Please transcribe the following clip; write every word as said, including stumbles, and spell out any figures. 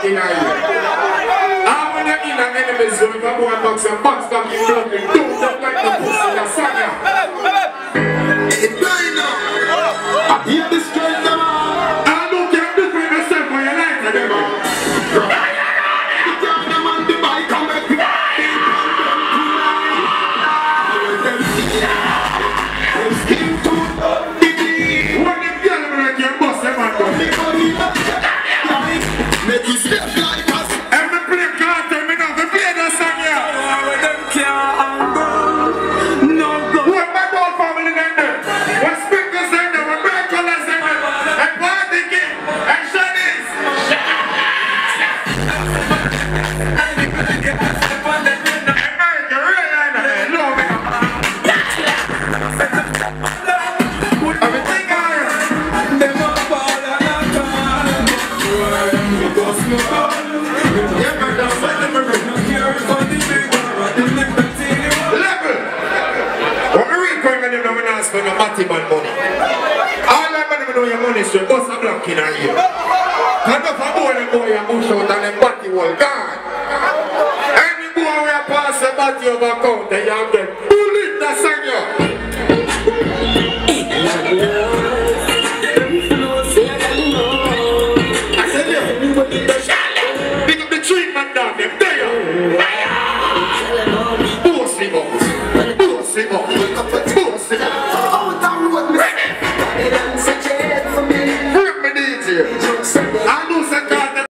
black in here. And when you're in an enemy zone, you go and box your box back in blood. You don't look like the pussy in the sun. It's going now. I hear the strength of man. I don't care if you defend yourself for your life, remember. Make you step like us. Every play can't tell me now. We play that song here. With them can't go. No go. What my whole family then there? What speakers in there? What bright colors in there? And party king and Shanice. America, real line of it. Love it. Everything I am. Never fall on a time. Yeah, man, that's what the movie. Level. When we read going and you know we not spend a matty man money. All that money we know your money straight, bust a block in on you. Cut off a boy and boy and bush out and then batty wall gone. Any boy we are pass a batty over counter, you have them bullet that song you.